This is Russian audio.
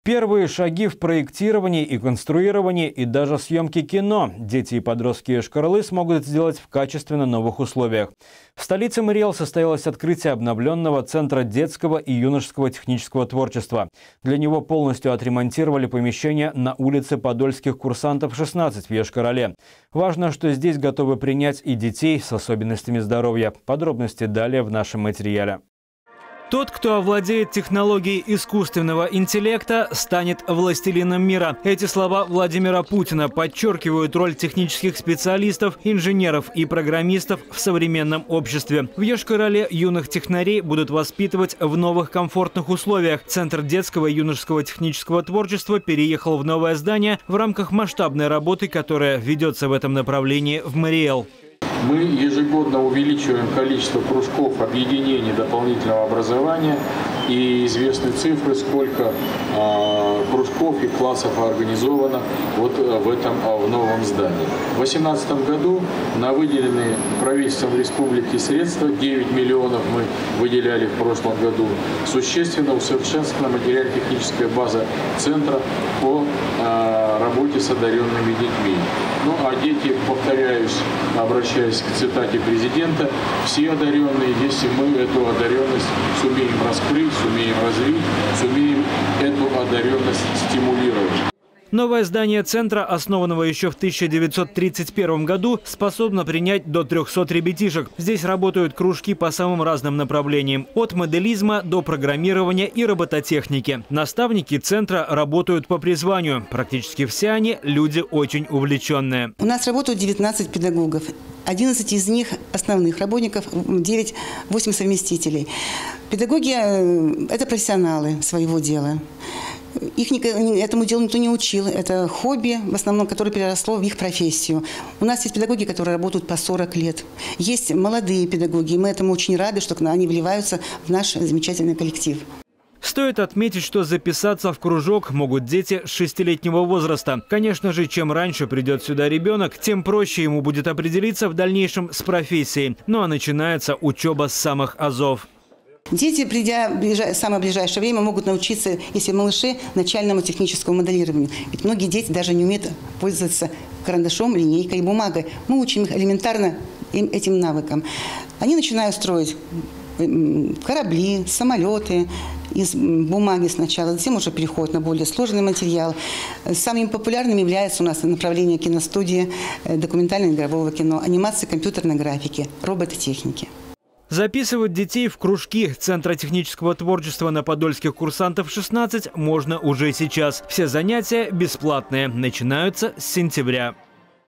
Первые шаги в проектировании и конструировании и даже съемке кино дети и подростки Йошкар-Олы смогут сделать в качественно новых условиях. В столице Мариэл состоялось открытие обновленного Центра детского и юношеского технического творчества. Для него полностью отремонтировали помещение на улице Подольских курсантов, 16 в Йошкар-Оле. Важно, что здесь готовы принять и детей с особенностями здоровья. Подробности далее в нашем материале. Тот, кто овладеет технологией искусственного интеллекта, станет властелином мира. Эти слова Владимира Путина подчеркивают роль технических специалистов, инженеров и программистов в современном обществе. В Йошкар-Оле юных технарей будут воспитывать в новых комфортных условиях. Центр детского и юношеского технического творчества переехал в новое здание в рамках масштабной работы, которая ведется в этом направлении в Мариэл. Мы ежегодно увеличиваем количество кружков, объединений дополнительного образования, и известны цифры, сколько кружков и классов организовано вот в новом здании. В 2018 году на выделенные правительством республики средства, 9 миллионов мы выделяли в прошлом году, существенно усовершенствована материально-техническая база центра по работе с одаренными детьми. Ну а дети, повторяюсь, обращаясь к цитате президента, все одаренные, если мы эту одаренность сумеем раскрыть, сумеем развить, сумеем эту одаренность стимулировать. Новое здание центра, основанного еще в 1931 году, способно принять до 300 ребятишек. Здесь работают кружки по самым разным направлениям – от моделизма до программирования и робототехники. Наставники центра работают по призванию. Практически все они – люди очень увлеченные. У нас работают 19 педагогов. 11 из них основных работников, 8 совместителей. Педагоги – это профессионалы своего дела. Их этому делу никто не учил. Это хобби, в основном, которое переросло в их профессию. У нас есть педагоги, которые работают по 40 лет. Есть молодые педагоги, и мы этому очень рады, что они вливаются в наш замечательный коллектив. Стоит отметить, что записаться в кружок могут дети с 6-летнего возраста. Конечно же, чем раньше придет сюда ребенок, тем проще ему будет определиться в дальнейшем с профессией. Ну а начинается учеба с самых азов. Дети, придя в самое ближайшее время, могут научиться, если малыши, начальному техническому моделированию. Ведь многие дети даже не умеют пользоваться карандашом, линейкой и бумагой. Мы учим их элементарно этим навыкам. Они начинают строить корабли, самолеты из бумаги сначала, затем уже переходят на более сложный материал. Самым популярным является у нас направление киностудии, документально-игрового кино, анимации компьютерной графики, робототехники. Записывать детей в кружки Центра технического творчества на Подольских курсантов, 16 можно уже сейчас. Все занятия бесплатные, начинаются с сентября.